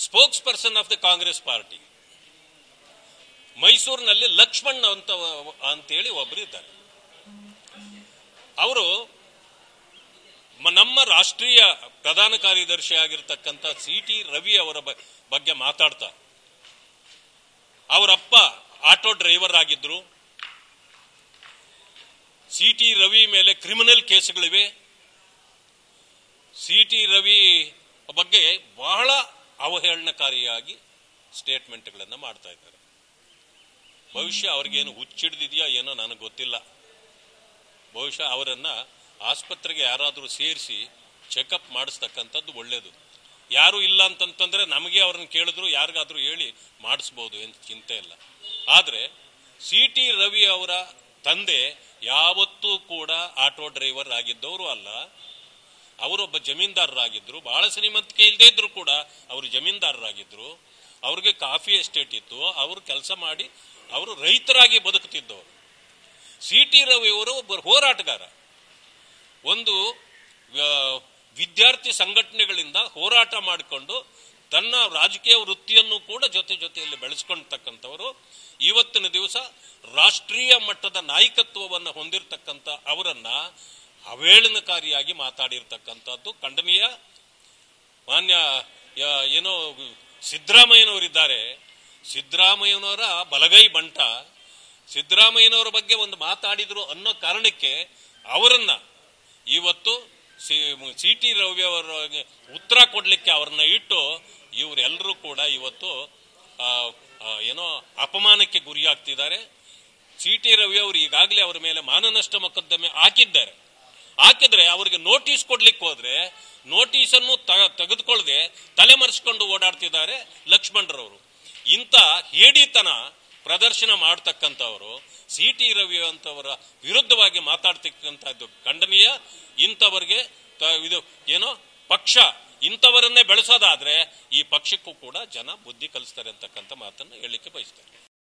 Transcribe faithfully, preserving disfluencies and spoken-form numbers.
Spokes person of the Congress party ಮೈಸೂರಿನಲ್ಲಿ ಲಕ್ಷ್ಮಣ್ ಅಂತ ಅಂತೇಳಿ ಒಬ್ಬರು ಇದ್ದಾರೆ. ಅವರು ನಮ್ಮ ರಾಷ್ಟ್ರೀಯ ಪ್ರಧಾನ ಕಾರ್ಯದರ್ಶಿ ಆಗಿರ್ತಕ್ಕಂಥ ಸಿ ಟಿ ರವಿ ಅವರ ಬಗ್ಗೆ ಮಾತಾಡ್ತಾ, ಅವರಪ್ಪ ಆಟೋ ಡ್ರೈವರ್ ಆಗಿದ್ರು, ಸಿ ಟಿ ರವಿ ಮೇಲೆ ಕ್ರಿಮಿನಲ್ ಕೇಸ್ಗಳಿವೆ, ಸಿ ಟಿ ರವಿ ಬಗ್ಗೆ ಬಹಳ ಅವಹೇಳನಕಾರಿಯಾಗಿ ಸ್ಟೇಟ್ಮೆಂಟ್ಗಳನ್ನು ಮಾಡ್ತಾ ಇದ್ದಾರೆ. ಬಹುಶಃ ಅವ್ರಿಗೇನು ಹುಚ್ಚಿಡ್ದಿದೆಯಾ ಏನೋ ನನಗೆ ಗೊತ್ತಿಲ್ಲ. ಬಹುಶಃ ಅವರನ್ನ ಆಸ್ಪತ್ರೆಗೆ ಯಾರಾದರೂ ಸೇರಿಸಿ ಚೆಕಪ್ ಮಾಡಿಸ್ತಕ್ಕಂಥದ್ದು ಒಳ್ಳೇದು. ಯಾರು ಇಲ್ಲ ಅಂತಂತಂದ್ರೆ ನಮಗೆ ಅವ್ರನ್ನ ಕೇಳಿದ್ರು ಯಾರಿಗಾದ್ರೂ ಹೇಳಿ ಮಾಡಿಸ್ಬೋದು, ಏನು ಚಿಂತೆ ಇಲ್ಲ. ಆದ್ರೆ ಸಿ ಟಿ ರವಿ ಅವರ ತಂದೆ ಯಾವತ್ತೂ ಕೂಡ ಆಟೋ ಡ್ರೈವರ್ ಆಗಿದ್ದವರು ಅಲ್ಲ. ಅವರೊಬ್ಬ ಜಮೀನ್ದಾರರಾಗಿದ್ರು, ಬಹಳ ಶ್ರೀಮಂತಿಕೆ ಇಲ್ಲದೆ ಇದ್ರು ಕೂಡ ಅವರು ಜಮೀನ್ದಾರರಾಗಿದ್ರು. ಅವ್ರಿಗೆ ಕಾಫಿ ಎಸ್ಟೇಟ್ ಇತ್ತು, ಅವರು ಕೆಲಸ ಮಾಡಿ ಅವರು ರೈತರಾಗಿ ಬದುಕುತ್ತಿದ್ದವರು. ಸಿ ಟಿ ರವಿ ಅವರು ಒಬ್ಬ ಹೋರಾಟಗಾರ. ಒಂದು ವಿದ್ಯಾರ್ಥಿ ಸಂಘಟನೆಗಳಿಂದ ಹೋರಾಟ ಮಾಡಿಕೊಂಡು ತನ್ನ ರಾಜಕೀಯ ವೃತ್ತಿಯನ್ನು ಕೂಡ ಜೊತೆ ಜೊತೆಯಲ್ಲಿ ಬೆಳೆಸ್ಕೊಳ್ತಕ್ಕಂಥವರು. ಇವತ್ತಿನ ದಿವಸ ರಾಷ್ಟ್ರೀಯ ಮಟ್ಟದ ನಾಯಕತ್ವವನ್ನು ಹೊಂದಿರತಕ್ಕಂಥ ಅವರನ್ನ ಅವಹೇಳನಕಾರಿಯಾಗಿ ಮಾತಾಡಿರ್ತಕ್ಕಂಥದ್ದು ಖಂಡನೀಯ. ಮಾನ್ಯ ಏನೋ ಸಿದ್ದರಾಮಯ್ಯನವರಿದ್ದಾರೆ, ಸಿದ್ದರಾಮಯ್ಯನವರ ಬಲಗೈ ಬಂಟ, ಸಿದ್ದರಾಮಯ್ಯನವರ ಬಗ್ಗೆ ಒಂದು ಮಾತಾಡಿದ್ರು ಅನ್ನೋ ಕಾರಣಕ್ಕೆ ಅವರನ್ನ ಇವತ್ತು ಸಿ ಟಿ ರವಿ ಅವರ ಉತ್ತರ ಕೊಡ್ಲಿಕ್ಕೆ ಅವ್ರನ್ನ ಇಟ್ಟು ಇವರೆಲ್ಲರೂ ಕೂಡ ಇವತ್ತು ಏನೋ ಅಪಮಾನಕ್ಕೆ ಗುರಿಯಾಗ್ತಿದ್ದಾರೆ. ಸಿ ಟಿ ರವಿ ಅವರು ಈಗಾಗಲೇ ಅವರ ಮೇಲೆ ಮಾನನಷ್ಟ ಮೊಕದ್ದಮೆ ಹಾಕಿದ್ದಾರೆ. ಹಾಕಿದ್ರೆ ಅವರಿಗೆ ನೋಟಿಸ್ ಕೊಡ್ಲಿಕ್ಕೆ ಹೋದ್ರೆ ನೋಟಿಸನ್ನು ತೆಗೆದುಕೊಳ್ಳದೆ ತಲೆಮರೆಸಿಕೊಂಡು ಓಡಾಡ್ತಿದ್ದಾರೆ ಲಕ್ಷ್ಮಣರವರು. ಇಂಥ ಹೇಡಿತನ ಪ್ರದರ್ಶನ ಮಾಡತಕ್ಕಂಥವರು ಸಿ ಟಿ ರವಿ ಅಂತವರ ವಿರುದ್ಧವಾಗಿ ಮಾತಾಡ್ತಕ್ಕಂಥದ್ದು ಖಂಡನೀಯ. ಇಂಥವರಿಗೆ ಇದು ಏನೋ ಪಕ್ಷ ಇಂಥವರನ್ನೇ ಬೆಳೆಸೋದಾದ್ರೆ ಈ ಪಕ್ಷಕ್ಕೂ ಕೂಡ ಜನ ಬುದ್ಧಿ ಕಲಿಸ್ತಾರೆ ಅಂತಕ್ಕಂಥ ಮಾತನ್ನು ಹೇಳಲಿಕ್ಕೆ ಬಯಸ್ತಾರೆ.